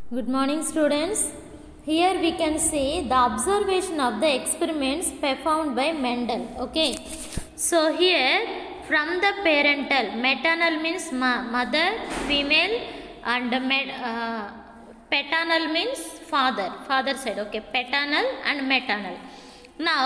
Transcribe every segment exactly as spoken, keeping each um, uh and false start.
Good morning, students. Here we can see the observation of the experiments performed by Mendel. Okay. So here from the parental, maternal means ma mother, female, and uh, paternal means father, father side. Okay, paternal and maternal. Now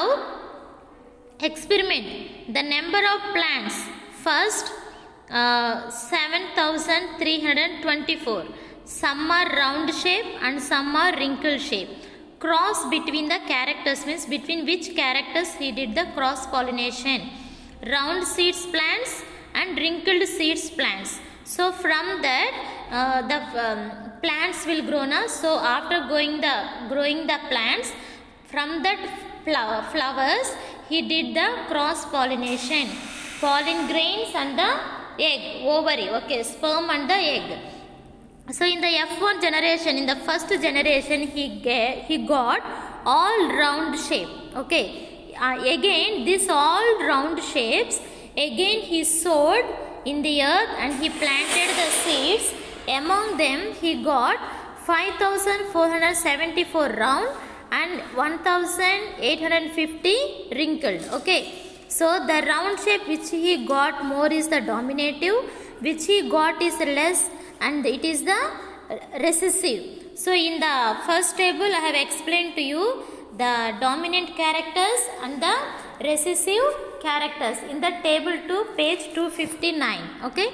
experiment the number of plants. First uh, seven thousand three hundred twenty-four. Some are round shape and some are wrinkle shape. Cross between the characters means between which characters he did the cross pollination. Round seeds plants and wrinkled seeds plants. So from that uh, the um, plants will grow now. So after going the growing the plants, from that flower, flowers he did the cross pollination. Pollen grains and the egg, ovary, okay, sperm and the egg. So in the F one generation, in the first generation, he get, he got all round shape. Okay. Uh, again, this all round shapes, again he sowed in the earth and he planted the seeds. Among them, he got five thousand four hundred seventy-four round and one thousand eight hundred fifty wrinkled. Okay. So the round shape which he got more is the dominative, which he got is less, and it is the recessive. So in the first table I have explained to you the dominant characters and the recessive characters in the table two, page two fifty-nine. Okay.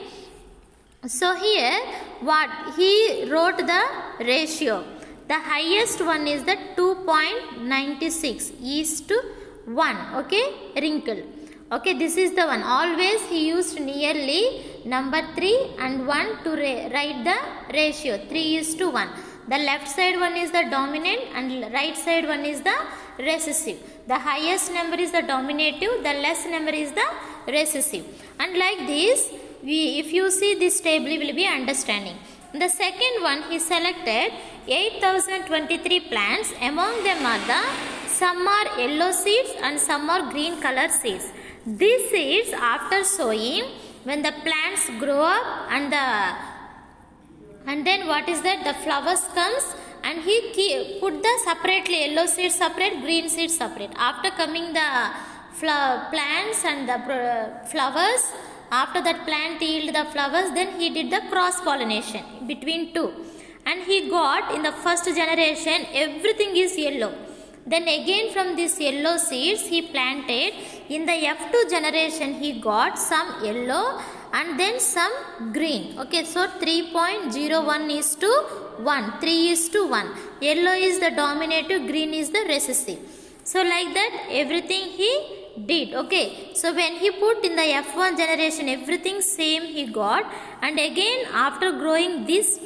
So here what he wrote the ratio. The highest one is the two point nine six is to one. Okay, wrinkle. Okay, this is the one. Always he used nearly number three and one to write the ratio. three is to one. The left side one is the dominant and right side one is the recessive. The highest number is the dominative, the less number is the recessive. And like this, we, if you see this table, you will be understanding. The second one, he selected eight thousand twenty-three plants. Among them are the, some are yellow seeds and some are green color seeds. These seeds after sowing, when the plants grow up and the and then what is that, the flowers comes and he keep, put the separately yellow seeds separate, green seeds separate. After coming the plants and the flowers, after that plant yield the flowers, then he did the cross pollination between two, and he got in the first generation everything is yellow. Then again from these yellow seeds he planted. In the F two generation he got some yellow and then some green. Okay, so three point zero one is to one, three is to one. Yellow is the dominative, green is the recessive. So like that everything he did. Okay, so when he put in the F one generation everything same he got, and again after growing this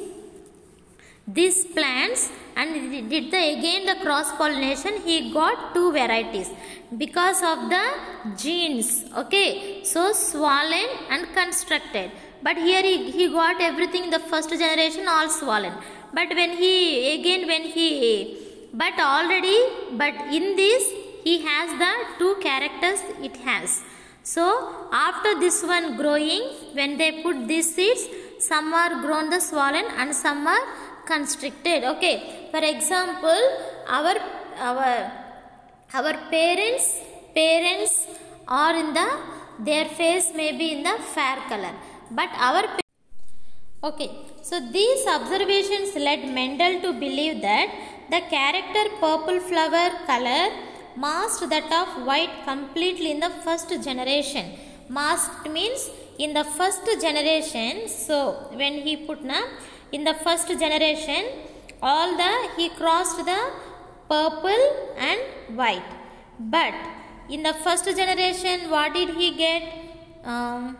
these plants and did the again the cross pollination, he got two varieties because of the genes. Okay, so swollen and constructed, but here he, he got everything in the first generation all swollen, but when he again when he but already but in this he has the two characters it has. So after this one growing, when they put these seeds, some are grown the swollen and some are constricted. Okay, for example, our our our parents parents are in the, their face may be in the fair color, but our okay, so these observations led Mendel to believe that the character purple flower color masked that of white completely in the first generation. Masked means in the first generation. So when he put na in the first generation, all the he crossed the purple and white. But in the first generation, what did he get? Um,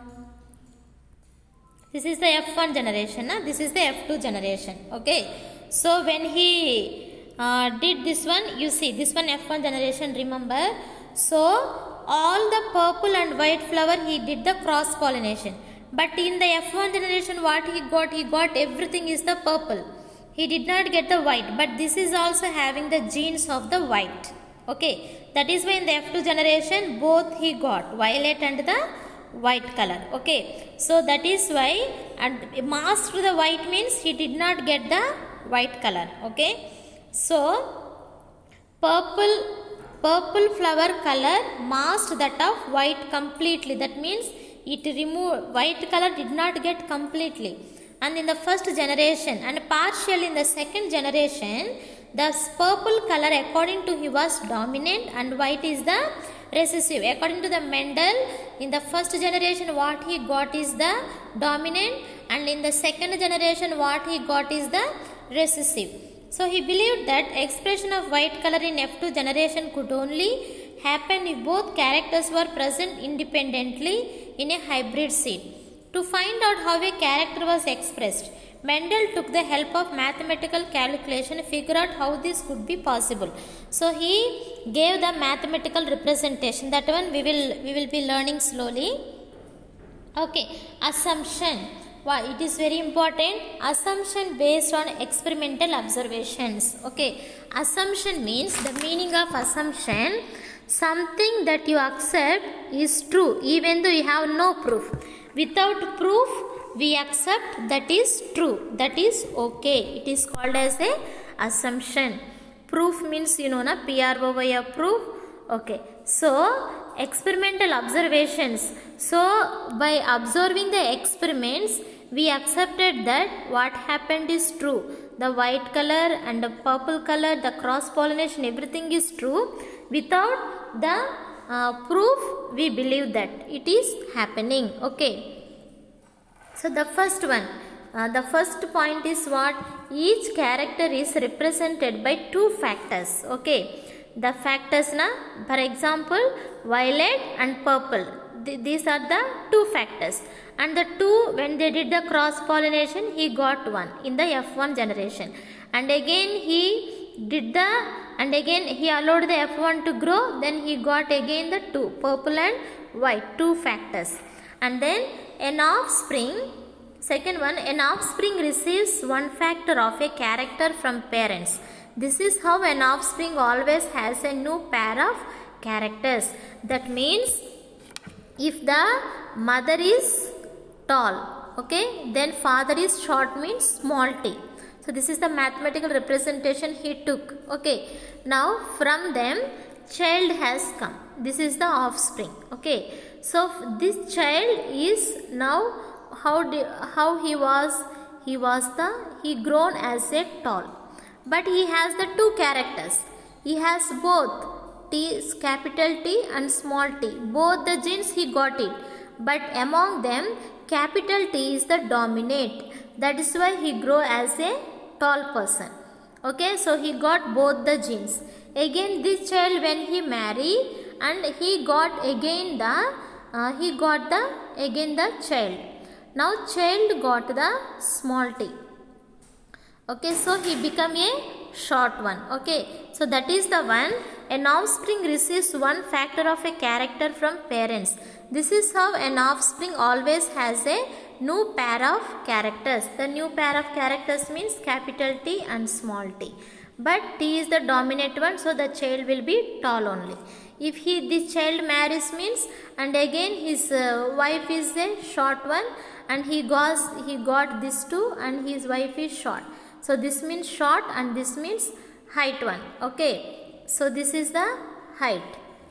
this is the F one generation. Na? This is the F two generation. Okay. So when he uh, did this one, you see this one F one generation. Remember. So all the purple and white flower he did the cross pollination. But in the F one generation, what he got? He got everything is the purple. He did not get the white. But this is also having the genes of the white. Okay. That is why in the F two generation, both he got violet and the white color. Okay. So that is why, and masked the white means he did not get the white color. Okay, so purple purple flower color masked that of white completely. That means it removed, white color did not get completely. And in the first generation and partially in the second generation, the purple color according to he was dominant and white is the recessive. According to the Mendel, in the first generation what he got is the dominant, and in the second generation what he got is the recessive. So he believed that expression of white color in F two generation could only happen if both characters were present independently in a hybrid seed. To find out how a character was expressed, Mendel took the help of mathematical calculation to figure out how this could be possible. So he gave the mathematical representation. That one we will we will be learning slowly. Okay, assumption. Wow, it is very important. Assumption based on experimental observations. Okay, assumption means, the meaning of assumption, something that you accept is true even though you have no proof. Without proof we accept that is true, that is okay. It is called as a assumption. Proof means, you know na, P R O Y, proof. Okay, so experimental observations. So by observing the experiments we accepted that what happened is true. The white color and the purple color, the cross pollination, everything is true. Without the uh, proof we believe that it is happening. Okay, so the first one, uh, the first point is what? Each character is represented by two factors. Okay, the factors na, for example violet and purple, Th these are the two factors, and the two, when they did the cross pollination he got one in the F one generation, and again he did the and again he allowed the F one to grow, then he got again the two, purple and white, two factors. And then an offspring, second one, an offspring receives one factor of a character from parents. This is how an offspring always has a new pair of characters. That means if the mother is tall, okay, then father is short, means small t. So this is the mathematical representation he took. Okay, now from them child has come. This is the offspring. Okay, so this child is now how did, how he was he was the he grown as a tall, but he has the two characters. He has both T, capital T and small t. Both the genes he got it, but among them capital T is the dominant. That is why he grow as a tall person. Okay, so he got both the genes. Again this child, when he married and he got again the uh, he got the again the child. Now child got the small t. Okay, so he become a short one. Okay, so that is the one. An offspring receives one factor of a character from parents. This is how an offspring always has a new pair of characters. The new pair of characters means capital T and small t. But T is the dominant one, so the child will be tall only. If he this child marries means, and again his uh, wife is a short one, and he got he got this two, and his wife is short. So this means short and this means height one. Okay, so this is the height.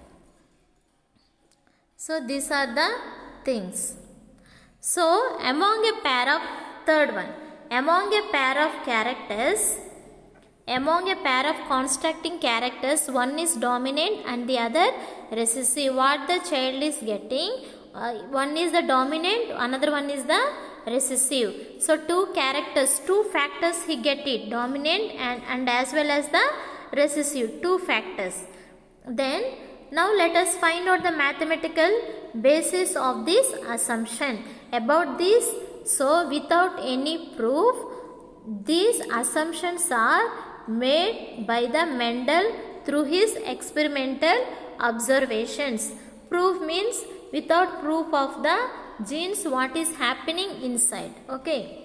So these are the things. So among a pair of, third one, among a pair of characters, among a pair of constructing characters, one is dominant and the other recessive. What the child is getting, uh, one is the dominant, another one is the recessive. So two characters, two factors he get it, dominant and, and as well as the recessive, two factors. Then now let us find out the mathematical basis of this assumption. About this, so without any proof, these assumptions are made by the Mendel through his experimental observations. Proof means without proof of the genes what is happening inside. Okay.